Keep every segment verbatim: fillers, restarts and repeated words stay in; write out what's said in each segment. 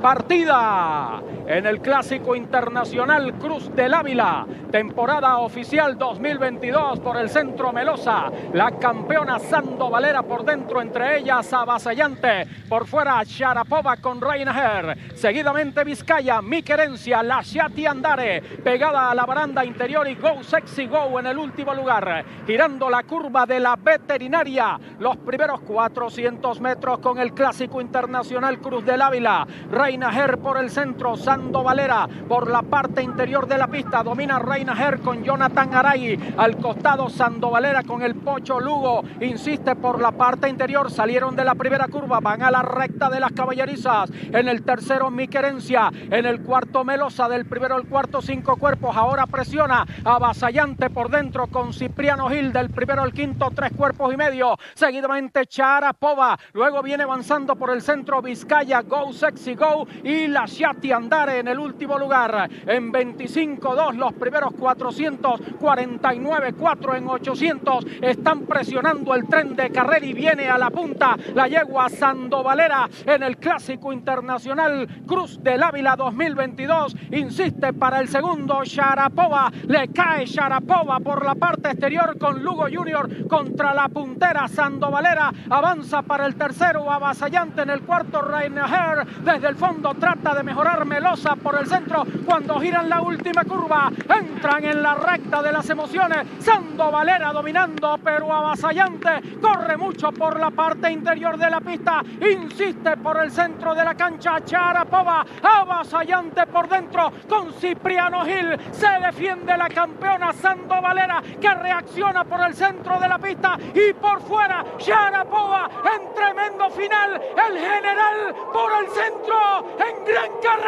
partida en el Clásico Internacional Cruz del Ávila, temporada oficial dos mil veintidós por el Centro Melosa. La campeona Sando Valera por dentro, entre ellas avasallante, por fuera Sharapova con Reinaher, seguidamente Vizcaya, Mi Querencia, Lasciati Andare, pegada a la baranda interior y Go Sexy Go en el último lugar, girando la curva de la veterinaria, los primeros cuatrocientos metros con el Clásico Internacional Cruz del Ávila. Reinaher por el centro, Sando Valera por la parte interior de la pista, domina Reinaher con Jonathan Aray, al costado Sando Valera con el Pocho Lugo, insiste por la parte interior, salieron de la primera curva, van a la recta de las caballerizas, en el tercero Mi Querencia, en el cuarto Melosa, del primero al cuarto cinco cuerpos, ahora presiona avasallante por dentro con Cipriano Gil, del primero al quinto tres cuerpos y medio, seguidamente Sharapova, luego viene avanzando por el centro Vizcaya, Go Sexy Go y Lasciati Andare en el último lugar, en veinticinco dos los primeros cuatrocientos, cuarenta y nueve cuatro en ochocientos, están presionando el tren de carrera y viene a la punta la yegua Sando Valera en el Clásico Internacional Cruz del Ávila dos mil veintidós, insiste para el segundo Sharapova, le cae Sharapova por la parte exterior con Lugo Junior contra la puntera Sando Valera, avanza para el tercero avasallante, en el cuarto Reinaher, desde el fondo trata de mejorar Melosa por el centro, cuando giran la última curva, entran en la recta de las emociones, Sando Valera dominando pero avasallante, corre mucho por la parte interior de la pista, insiste por el centro de la cancha Sharapova, avasallante por dentro con Cipriano Gil, se defiende la campeona Sando Valera, que reacciona por el centro de la pista y por fuera Sharapova en tremendo final, el general por el centro en gran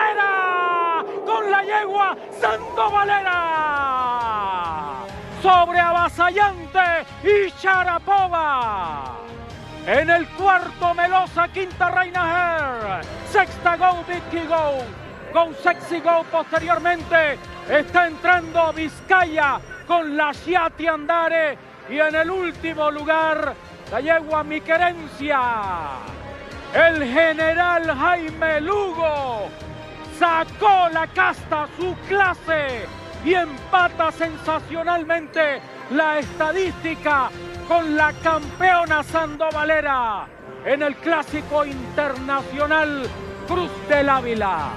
carrera con la yegua Sando Valera sobre avasallante y Sharapova. En el cuarto Melosa, quinta Reinaher, sexta Go Vicky Go, Go Sexy Go posteriormente, está entrando Vizcaya con Lasciati Andare y en el último lugar la yegua Mi Querencia. El general Jaime Lugo sacó la casta, su clase, y empata sensacionalmente la estadística con la campeona Sando Valera en el Clásico Internacional Cruz del Ávila.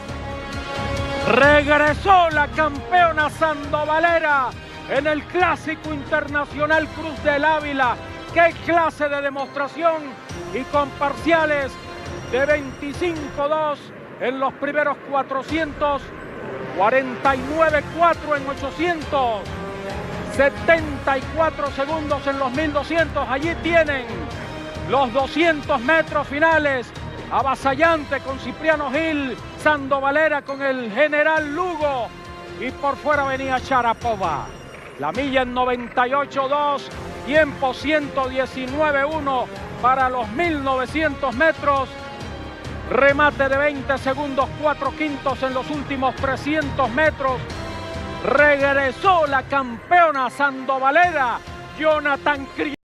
Regresó la campeona Sando Valera en el Clásico Internacional Cruz del Ávila. ¡Qué clase de demostración! Y con parciales de veinticinco dos en los primeros cuatrocientos, cuarenta y nueve cuatro en ochocientos, setenta y cuatro segundos en los mil doscientos. Allí tienen los doscientos metros finales. Avasallante con Cipriano Gil, Sando Valera con el general Lugo y por fuera venía Sharapova. La milla en noventa y ocho dos, tiempo ciento diecinueve uno para los mil novecientos metros. Remate de veinte segundos, cuatro quintos en los últimos trescientos metros. Regresó la campeona Sando Valera, Jonathan Cri